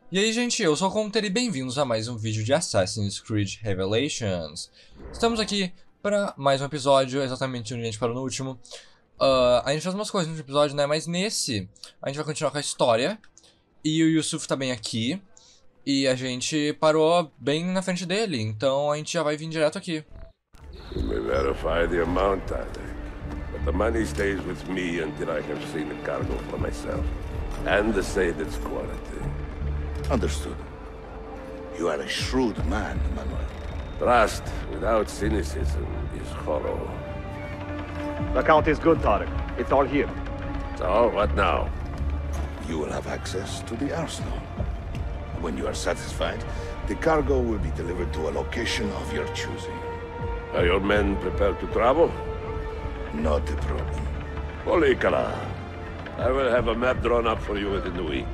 E aí, gente, eu sou o Conter e bem-vindos a mais um vídeo de Assassin's Creed Revelations. Estamos aqui para mais um episódio, exatamente onde a gente parou no último. A gente fez umas coisas no último episódio, né? Mas nesse, a gente vai continuar com a história. E o Yusuf tá bem aqui. E a gente parou bem na frente dele, então a gente já vai vir direto aqui. You may verify the amount, Tyler. But the money stays with me until I have seen the cargo for myself. And the its quality. Understood. You are a shrewd man, Manuel. Trust without cynicism is hollow. The count is good, Tarek. It's all here. So, what now? You will have access to the arsenal. When you are satisfied, the cargo will be delivered to a location of your choosing. Are your men prepared to travel? Not a problem. Polikala, I will have a map drawn up for you within the week.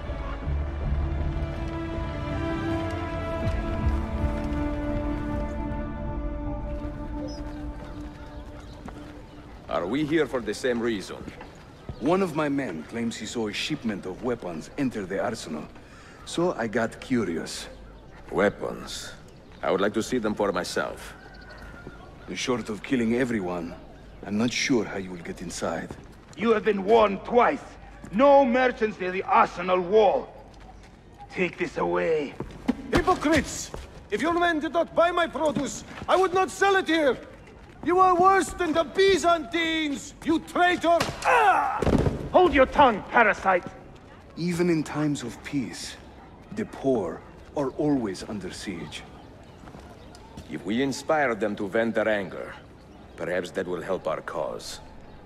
Are we here for the same reason? One of my men claims he saw a shipment of weapons enter the arsenal. So I got curious. Weapons. I would like to see them for myself. Short of killing everyone, I'm not sure how you will get inside. You have been warned twice. No merchants near the arsenal wall. Take this away. Hypocrites! If your men did not buy my produce, I would not sell it here! You are worse than the Byzantines, you traitor! Hold your tongue, parasite! Even in times of peace, the poor are always under siege. If we inspire them to vent their anger, perhaps that will help our cause.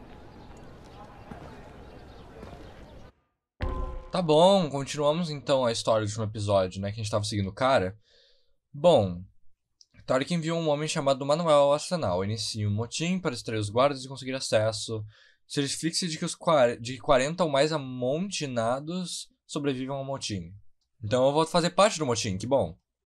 Tá bom, continuamos então a história do último episódio, né? Que a gente tava seguindo o cara. Bom, Tarek enviou um homem chamado Manuel ao arsenal. Inicia um motim para extrair os guardas e conseguir acesso. Certifique-se de que 40 ou mais amontinados sobrevivam ao motim. Então eu vou fazer parte do motim, que bom.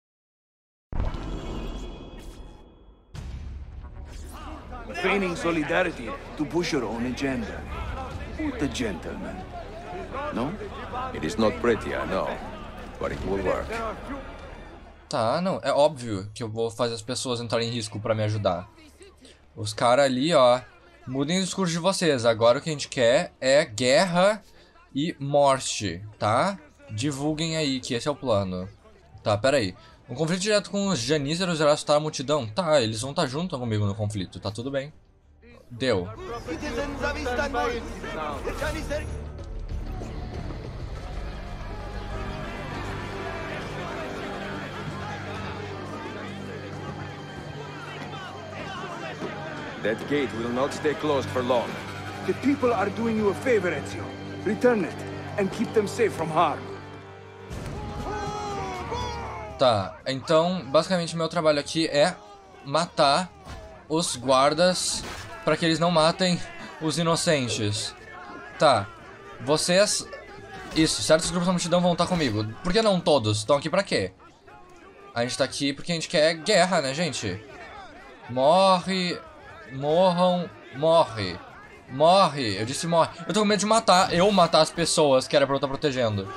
Feigning solidarity to push your own agenda. What a gentleman. No? It is not pretty, I know, but it will work. Tá, não, é óbvio que eu vou fazer as pessoas entrarem em risco pra me ajudar. Os caras ali, ó, mudem o discurso de vocês. Agora o que a gente quer é guerra e morte, tá? Divulguem aí que esse é o plano. Tá, pera aí. Um conflito direto com os janízaros irá assustar a multidão. Tá, eles vão estar junto comigo no conflito, tá tudo bem. Deu. That gate will not stay closed for long. The people are doing you a favor, Ezio. Return it, and keep them safe from harm. Tá, então, basicamente meu trabalho aqui é matar os guardas pra que eles não matem os inocentes. Tá, vocês... Isso, certos grupos da multidão vão estar comigo. Por que não todos? Estão aqui pra quê? A gente tá aqui porque a gente quer guerra, né, gente? Morre... Morram... Morre... Morre, eu disse morre. Eu tô com medo de matar, matar as pessoas que era pra eu estar protegendo.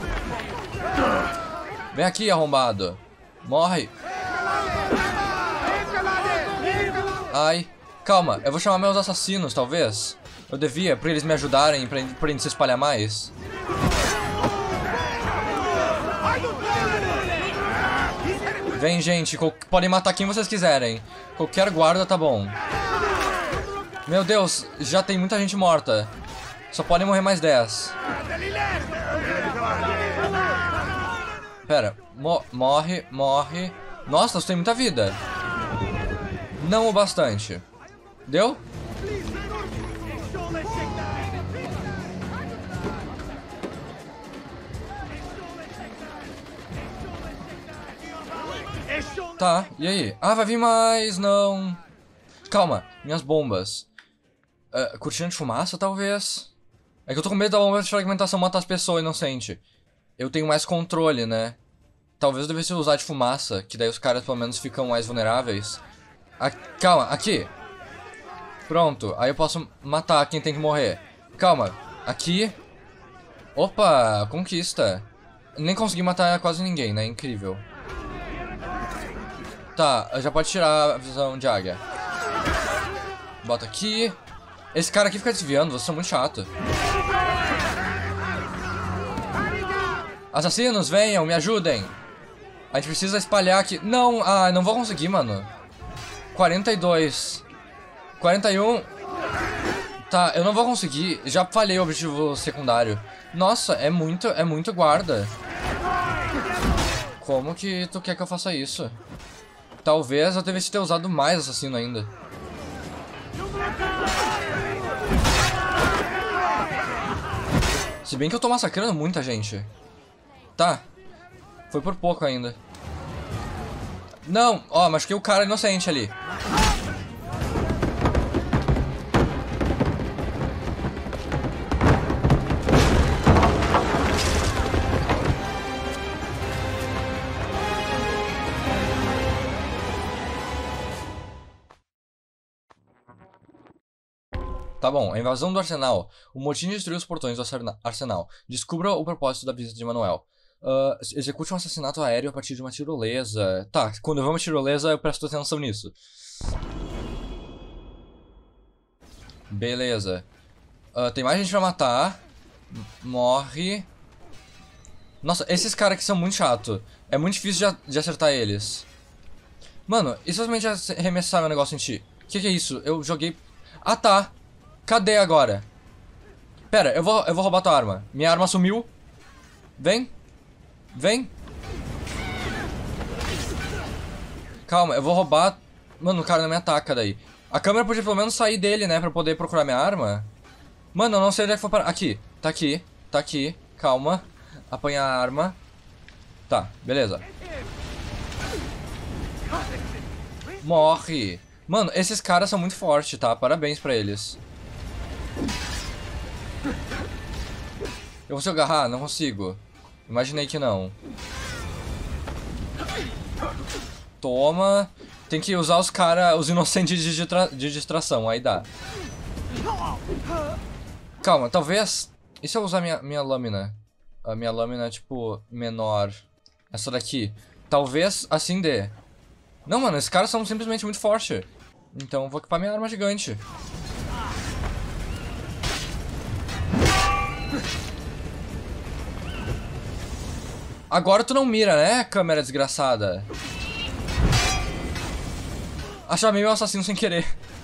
Vem aqui, arrombado. Morre. Ai. Calma, eu vou chamar meus assassinos, talvez. Eu devia, pra eles me ajudarem, pra eles se espalhar mais. Vem, gente. Podem matar quem vocês quiserem. Qualquer guarda tá bom. Meu Deus, já tem muita gente morta. Só podem morrer mais 10. Pera, morre, morre. Nossa, você tem muita vida. Não o bastante. Deu? Tá, e aí? Ah, vai vir mais, não. Calma, minhas bombas. Cortina de fumaça, talvez? É que eu tô com medo da bomba de fragmentação matar as pessoas inocentes. Eu tenho mais controle, né? Talvez eu devesse usar de fumaça, que daí os caras pelo menos ficam mais vulneráveis. Calma, aqui. Pronto, aí eu posso matar quem tem que morrer. Calma, aqui. Opa, conquista. Nem consegui matar quase ninguém, né? Incrível. Tá, já pode tirar a visão de águia. Bota aqui. Esse cara aqui fica desviando, vocês são muito chato. Assassinos, venham, me ajudem. A gente precisa espalhar aqui. Não, não vou conseguir, mano. 42. 41. Tá, eu não vou conseguir. Já falhei o objetivo secundário. Nossa, é muito guarda. Como que tu quer que eu faça isso? Talvez eu devesse ter usado mais assassino ainda. Se bem que eu tô massacrando muita gente. Tá. Foi por pouco ainda. Não! Ó, machuquei o cara inocente ali. Tá bom, a invasão do arsenal. O motim destruiu os portões do arsenal. Descubra o propósito da visita de Manuel. Execute um assassinato aéreo a partir de uma tirolesa. Tá, quando eu ver uma tirolesa eu presto atenção nisso. Beleza. Tem mais gente pra matar. Morre. Nossa, esses caras aqui são muito chato. É muito difícil de acertar eles. Mano, e se eu simplesmente arremessar meu negócio em ti? Que é isso? Eu joguei... Ah, tá. Cadê agora? Pera, eu vou roubar tua arma. Minha arma sumiu. Vem. Vem. Calma, eu vou roubar... Mano, o cara não me ataca daí. A câmera podia pelo menos sair dele, né? Pra poder procurar minha arma. Mano, eu não sei onde é que foi parar. Aqui. Tá aqui. Tá aqui. Calma. Apanhar a arma. Tá, beleza. Morre. Mano, esses caras são muito fortes, tá? Parabéns pra eles. Eu consigo agarrar? Não consigo. Imaginei que não. Toma. Tem que usar os caras, os inocentes de distração, aí dá. Calma, talvez... E se eu usar minha lâmina? A minha lâmina, tipo, menor. Essa daqui. Talvez assim dê. Não, mano, esses caras são simplesmente muito fortes. Então eu vou equipar minha arma gigante. Agora tu não mira, né, câmera desgraçada? Chamei meu assassino sem querer.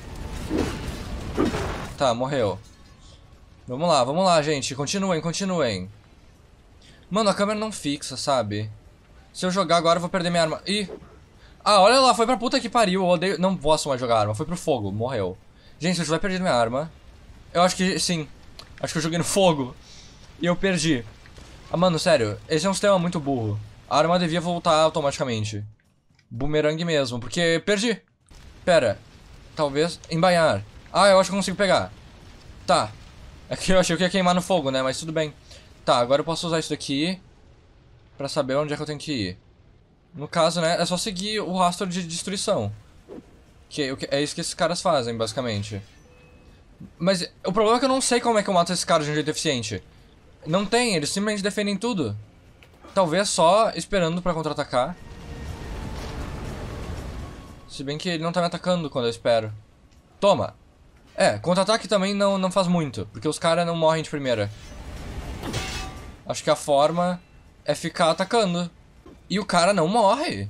Tá, morreu. Vamos lá, gente. Continuem, continuem. Mano, a câmera não fixa, sabe? Se eu jogar agora eu vou perder minha arma. Ih! Ah, olha lá, foi pra puta que pariu. Eu odeio... Não posso mais jogar arma, foi pro fogo, morreu. Gente, se eu tiver perdido minha arma... Eu acho que sim. Acho que eu joguei no fogo. E eu perdi. Ah, mano, sério, esse é um sistema muito burro. A arma devia voltar automaticamente. Boomerang mesmo, porque perdi. Pera, talvez embainhar. Ah, eu acho que eu consigo pegar. Tá. É que eu achei que ia queimar no fogo, né, mas tudo bem. Tá, agora eu posso usar isso daqui pra saber onde é que eu tenho que ir. No caso, né, é só seguir o rastro de destruição. É isso que esses caras fazem, basicamente. Mas o problema é que eu não sei como é que eu mato esses caras de um jeito eficiente. Não tem, eles simplesmente defendem tudo. Talvez só esperando pra contra-atacar. Se bem que ele não tá me atacando quando eu espero. Toma! Contra-ataque também não faz muito, porque os caras não morrem de primeira. Acho que a forma é ficar atacando. E o cara não morre.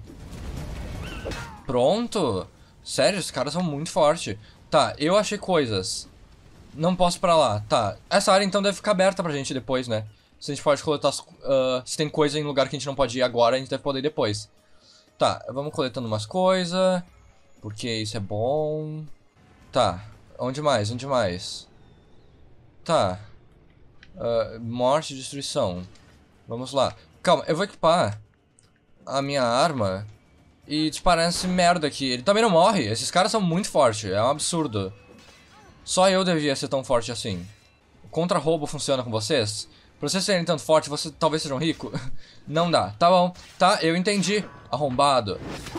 Pronto. Sério, os caras são muito fortes. Tá, eu achei coisas. Não posso ir pra lá. Tá, essa área então deve ficar aberta pra gente depois, né? Se a gente pode coletar... se tem coisa em lugar que a gente não pode ir agora, a gente deve poder ir depois. Tá, vamos coletando umas coisas. Porque isso é bom. Tá, onde mais? Onde mais? Tá. Morte e destruição. Vamos lá. Calma, eu vou equipar a minha arma e disparar esse merda aqui. Ele também não morre. Esses caras são muito fortes. É um absurdo. Só eu devia ser tão forte assim. O contra-roubo funciona com vocês? Pra vocês serem tanto fortes, vocês talvez sejam ricos? Não dá. Tá bom. Tá, eu entendi. Arrombado.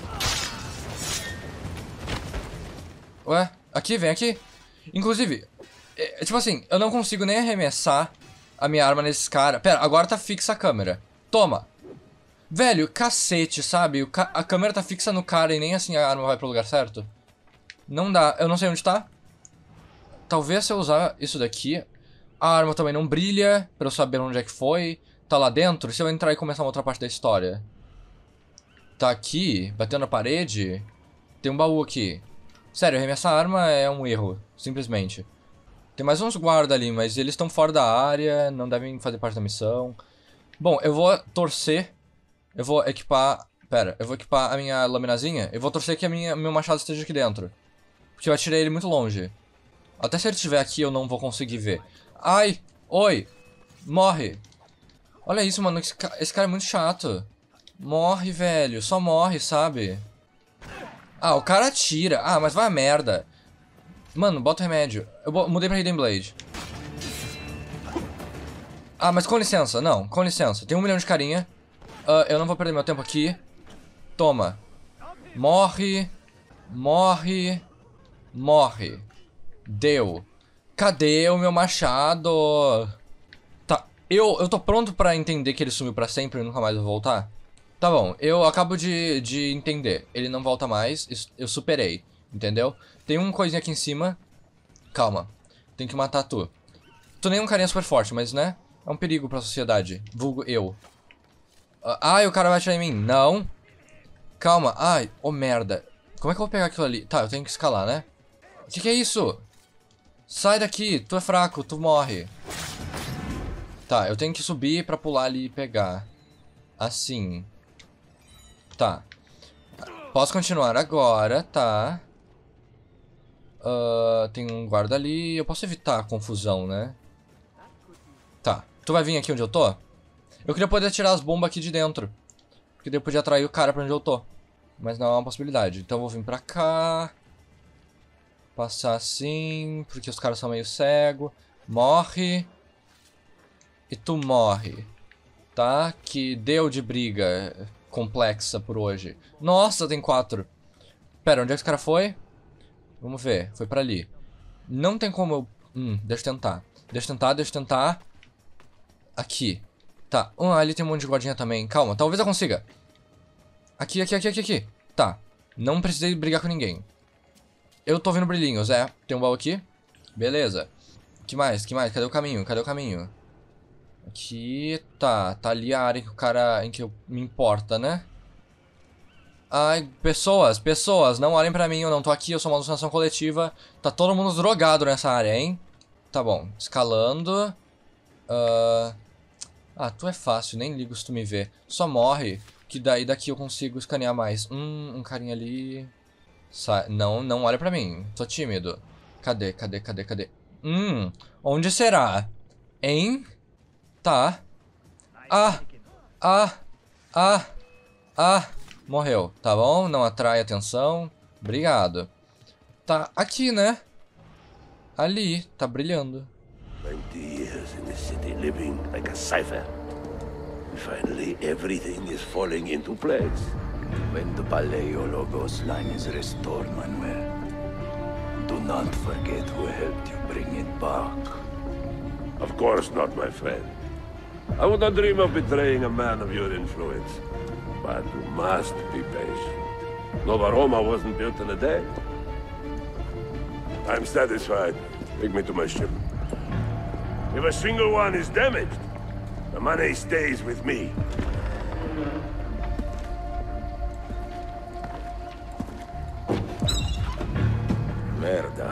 Ué? Aqui, vem aqui. Inclusive, tipo assim, eu não consigo nem arremessar a minha arma nesses caras. Pera, agora tá fixa a câmera. Toma. Velho, cacete, sabe? A câmera tá fixa no cara e nem assim a arma vai pro lugar certo. Não dá. Eu não sei onde tá. Talvez se eu usar isso daqui, a arma também não brilha, pra eu saber onde é que foi. Tá lá dentro, se eu entrar e começar uma outra parte da história. Tá aqui, batendo na parede. Tem um baú aqui. Sério, arremessar a arma é um erro, simplesmente. Tem mais uns guardas ali, mas eles estão fora da área, não devem fazer parte da missão. Bom, eu vou torcer. Eu vou equipar... Pera, eu vou equipar a minha laminazinha. Eu vou torcer que meu machado esteja aqui dentro. Porque eu atirei ele muito longe. Até se ele estiver aqui, eu não vou conseguir ver. Ai! Oi! Morre! Olha isso, mano. Esse cara é muito chato. Morre, velho. Só morre, sabe? Ah, o cara atira. Ah, mas vai a merda. Mano, bota o remédio. Eu mudei pra Hidden Blade. Ah, mas com licença. Não, com licença. Tem 1 milhão de carinha. Eu não vou perder meu tempo aqui. Toma. Morre. Morre. Morre. Deu. Cadê o meu machado? Tá. Eu tô pronto pra entender que ele sumiu pra sempre e nunca mais vai voltar. Tá bom, eu acabo de entender. Ele não volta mais. Eu superei. Entendeu? Tem uma coisinha aqui em cima. Calma. Tem que matar tu. Tu nem é um carinha super forte, mas né? É um perigo pra sociedade. Vulgo eu. Ai, o cara vai atirar em mim. Não. Calma. Ai, ô merda. Como é que eu vou pegar aquilo ali? Tá, eu tenho que escalar, né? O que é isso? Sai daqui. Tu é fraco, tu morre. Tá, eu tenho que subir pra pular ali e pegar. Assim. Tá. Posso continuar agora, tá. Tem um guarda ali. Eu posso evitar a confusão, né? Tá. Tu vai vir aqui onde eu tô? Eu queria poder tirar as bombas aqui de dentro. Porque daí eu podia atrair o cara pra onde eu tô. Mas não é uma possibilidade. Então eu vou vir pra cá. Passar assim. Porque os caras são meio cegos. Morre. E tu morre. Tá? Que deu de briga complexa por hoje. Nossa, tem 4. Pera, onde é que esse cara foi? Vamos ver. Foi pra ali. Não tem como eu... deixa eu tentar. Deixa eu tentar. Aqui. Tá. Ali tem um monte de guardinha também. Calma, talvez eu consiga. Aqui. Tá. Não precisei brigar com ninguém. Eu tô vendo brilhinhos, Tem um baú aqui. Beleza. Que mais? Cadê o caminho? Aqui. Tá ali a área em que eu me importa, né? Ai, pessoas, não olhem pra mim, eu não tô aqui, eu sou uma alucinação coletiva. Tá todo mundo drogado nessa área, hein? Tá bom, escalando. Tu é fácil, nem ligo se tu me vê. Só morre, que daí daqui eu consigo escanear mais. Um carinha ali. Não olha pra mim, tô tímido. Cadê? Onde será? Hein? Tá. Morreu, tá bom? Não atrai atenção. Obrigado. Tá aqui, né? Ali, tá brilhando. 20 years in this city living like a cipher. Finally, everything is falling into place. When the Paleologos line is restored, Manuel, do not forget who helped you bring it back. Of course not, my friend. I would not dream of betraying a man of your influence. But you must be patient. Nova Roma wasn't built in a day. I'm satisfied. Take me to my ship. If a single one is damaged, the money stays with me. Merda.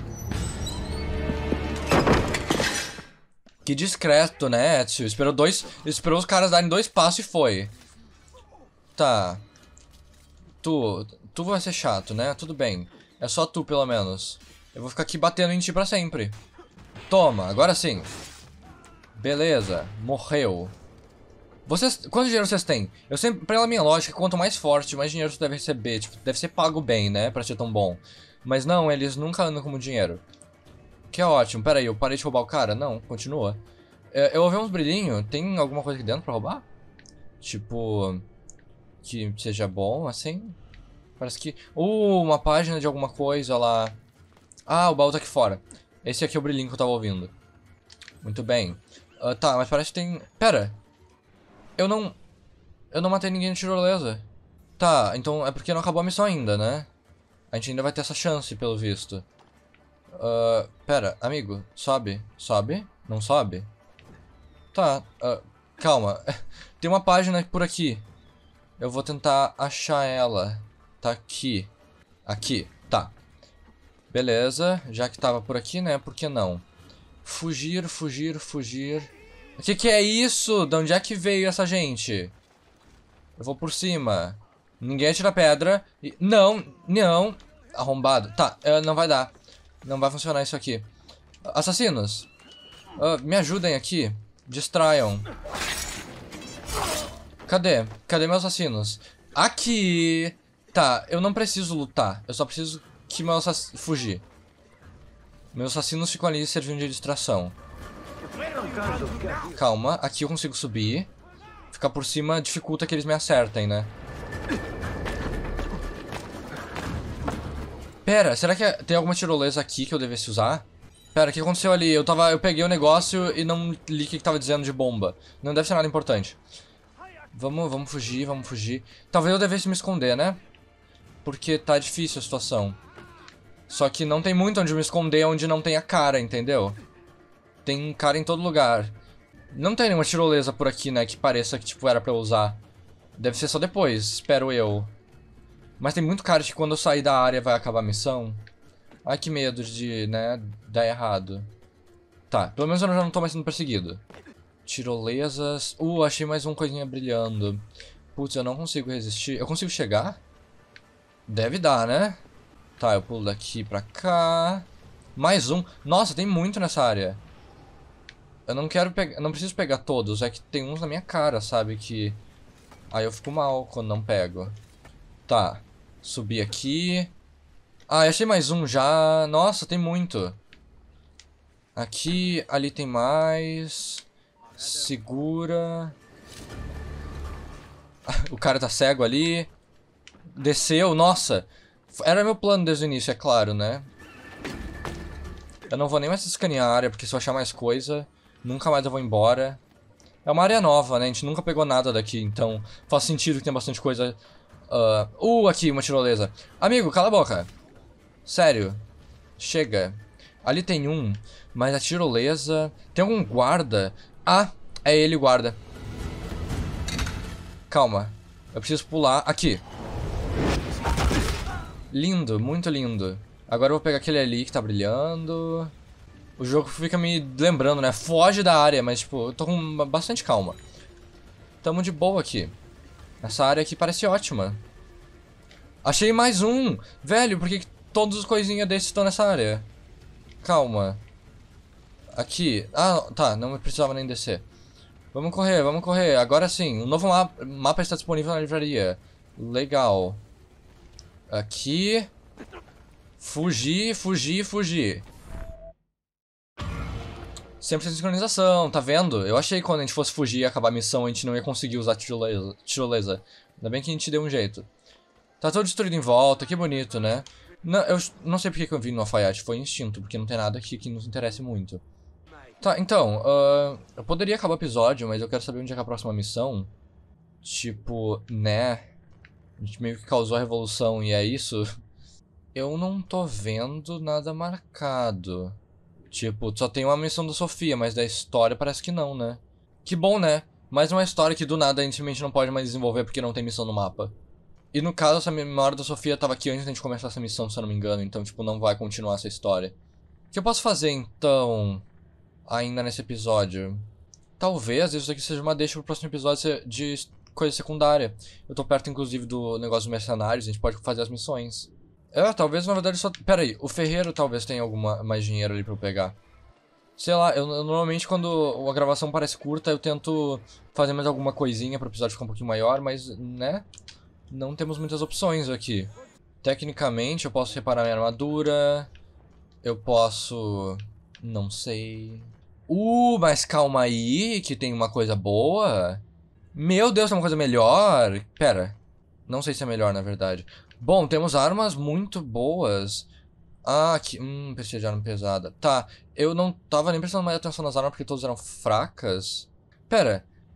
Que discreto, né, Ezio? Esperou os caras darem 2 passos e foi. Tá. Tu vai ser chato, né? Tudo bem. É só tu, pelo menos. Eu vou ficar aqui batendo em ti pra sempre. Toma, agora sim. Beleza, morreu. Quanto dinheiro vocês têm? Eu sempre, pela minha lógica, quanto mais forte, mais dinheiro você deve receber. Tipo, deve ser pago bem, né? Pra ser tão bom. Mas não, eles nunca andam como dinheiro. Que é ótimo. Pera aí, eu parei de roubar o cara? Não, continua. Eu ouvi uns brilhinhos. Tem alguma coisa aqui dentro pra roubar? Tipo... que seja bom, assim. Parece que... uma página de alguma coisa lá. O baú tá aqui fora. Esse aqui é o brilhinho que eu tava ouvindo. Muito bem. Tá, mas parece que tem... Pera. Eu não matei ninguém no tirolesa. Tá, então é porque não acabou a missão ainda, né? A gente ainda vai ter essa chance, pelo visto. Pera, amigo, sobe. Sobe? Não sobe? Tá, calma. Tem uma página por aqui. Eu vou tentar achar ela. Tá aqui. Aqui, tá. Beleza, já que tava por aqui, né? Por que não? Fugir, fugir, fugir. O que é isso? De onde é que veio essa gente? Eu vou por cima. Ninguém atira pedra. Não, não. Arrombado. Tá, não vai dar. Não vai funcionar isso aqui. Assassinos. Me ajudem aqui. Distraiam. Cadê? Cadê meus assassinos? Aqui! Tá, eu não preciso lutar. Eu só preciso que meus fugir. Meus assassinos ficam ali servindo de distração. Calma, aqui eu consigo subir. Ficar por cima dificulta que eles me acertem, né? Pera, será que tem alguma tirolesa aqui que eu devesse usar? Pera, o que aconteceu ali? Eu peguei o negócio e não li o que tava dizendo de bomba. Não deve ser nada importante. Vamos fugir, vamos fugir. Talvez eu devesse me esconder, né? Porque tá difícil a situação. Só que não tem muito onde me esconder onde não tem a cara, entendeu? Tem cara em todo lugar. Não tem nenhuma tirolesa por aqui, né? Que pareça que, tipo, era pra eu usar. Deve ser só depois, espero eu. Mas tem muito cara de que quando eu sair da área vai acabar a missão. Ai, que medo de, né, dar errado. Tá, pelo menos eu já não tô mais sendo perseguido. Tirolesas. Achei mais uma coisinha brilhando. Putz, eu não consigo resistir. Eu consigo chegar? Deve dar, né? Tá, eu pulo daqui pra cá. Mais um. Nossa, tem muito nessa área. Eu não quero pegar... Não preciso pegar todos. É que tem uns na minha cara, sabe? Que... Aí eu fico mal quando não pego. Tá. Subi aqui. Ah, achei mais um já. Nossa, tem muito. Aqui, ali tem mais. Segura. O cara tá cego ali. Desceu, nossa. Era meu plano desde o início, é claro, né? Eu não vou nem mais escanear a área, porque se eu achar mais coisa, nunca mais eu vou embora. É uma área nova, né? A gente nunca pegou nada daqui, então faz sentido que tem bastante coisa. Aqui, uma tirolesa. Amigo, cala a boca. Sério. Chega. Ali tem um, mas a tirolesa... Tem algum guarda? Ah, é ele o guarda. Calma. Eu preciso pular. Aqui. Lindo, muito lindo. Agora eu vou pegar aquele ali que tá brilhando. O jogo fica me lembrando, né? Foge da área, mas tipo, eu tô com bastante calma. Tamo de boa aqui. Essa área aqui parece ótima. Achei mais um! Velho, por que todas as coisinhas desses estão nessa área? Calma. Aqui. Ah, tá, não precisava nem descer. Vamos correr, vamos correr. Agora sim, um novo mapa está disponível na livraria. Legal. Aqui. Fugir, fugir, fugir. Sempre sem sincronização, tá vendo? Eu achei que quando a gente fosse fugir e acabar a missão, a gente não ia conseguir usar tirolesa. Ainda bem que a gente deu um jeito. Tá todo destruído em volta, que bonito, né? Não, eu não sei porque que eu vim no alfaiate, foi instinto, porque não tem nada aqui que nos interesse muito. Tá, então, eu poderia acabar o episódio, mas eu quero saber onde é que é a próxima missão. Tipo, né? A gente meio que causou a revolução e é isso. Eu não tô vendo nada marcado. Tipo, só tem uma missão da Sofia, mas da história parece que não, né? Que bom, né? Mais uma história que do nada a gente simplesmente não pode mais desenvolver porque não tem missão no mapa. E no caso, essa memória da Sofia tava aqui antes da gente começar essa missão, se eu não me engano. Então, tipo, não vai continuar essa história. O que eu posso fazer, então, ainda nesse episódio? Talvez isso aqui seja uma deixa pro próximo episódio de coisa secundária. Eu tô perto, inclusive, do negócio dos mercenários, a gente pode fazer as missões. Talvez, na verdade, só... Pera aí, o ferreiro talvez tenha mais dinheiro ali pra eu pegar. Sei lá, eu normalmente quando a gravação parece curta, eu tento fazer mais alguma coisinha pro episódio ficar um pouquinho maior, mas, né? Não temos muitas opções aqui. Tecnicamente, eu posso reparar minha armadura. Eu posso... Não sei... mas calma aí, que tem uma coisa boa. Meu Deus, tem uma coisa melhor. Pera, não sei se é melhor, na verdade. Bom, temos armas muito boas. Ah, aqui... Precisa de arma pesada. Tá, eu não tava nem prestando mais atenção nas armas porque todas eram fracas. Pera,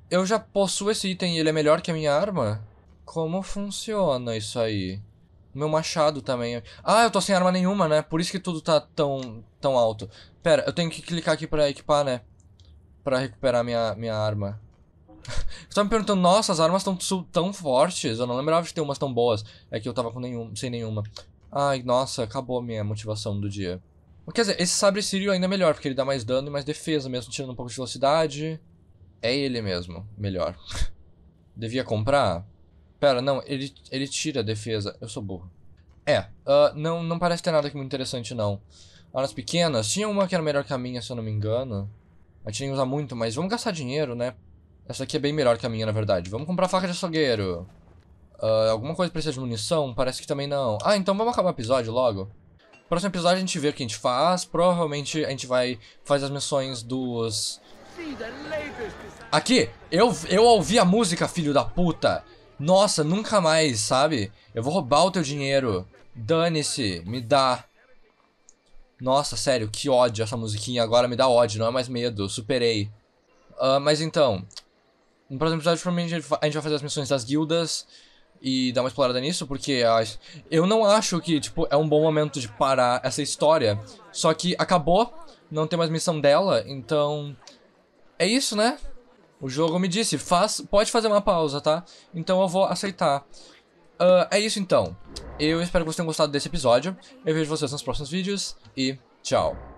Eu já possuo esse item e ele é melhor que a minha arma? Como funciona isso aí? Meu machado também. Ah, eu tô sem arma nenhuma, né? Por isso que tudo tá tão alto. Pera, eu tenho que clicar aqui pra equipar, né? Pra recuperar minha arma. Você tá me perguntando, nossa, as armas estão tão fortes. Eu não lembrava de ter umas tão boas. É que eu tava sem nenhuma. Ai, nossa, acabou a minha motivação do dia. Quer dizer, esse sabre sírio ainda é melhor, porque ele dá mais dano e mais defesa, mesmo tirando um pouco de velocidade. É ele mesmo, melhor. Devia comprar? Pera, não, ele tira a defesa. Eu sou burro. Não parece ter nada aqui muito interessante, não. Armas pequenas, tinha uma que era melhor que a minha, se eu não me engano. A gente nem usa muito, mas vamos gastar dinheiro, né? Essa aqui é bem melhor que a minha, na verdade. Vamos comprar faca de açougueiro. Alguma coisa precisa de munição? Parece que também não. Ah, então vamos acabar o episódio logo. Próximo episódio a gente vê o que a gente faz. Provavelmente a gente vai fazer as missões dos... Aqui! Eu ouvi a música, filho da puta! Nossa, nunca mais, sabe? Eu vou roubar o teu dinheiro. Dane-se, me dá. Nossa, sério, que ódio essa musiquinha. Agora me dá ódio, não é mais medo. Superei. Mas então... No próximo episódio, provavelmente, a gente vai fazer as missões das guildas e dar uma explorada nisso, porque eu não acho que, tipo, é um bom momento de parar essa história. Só que acabou, não tem mais missão dela, então... É isso, né? O jogo me disse, pode fazer uma pausa, tá? Então eu vou aceitar. É isso então. Eu espero que vocês tenham gostado desse episódio. Eu vejo vocês nos próximos vídeos e tchau.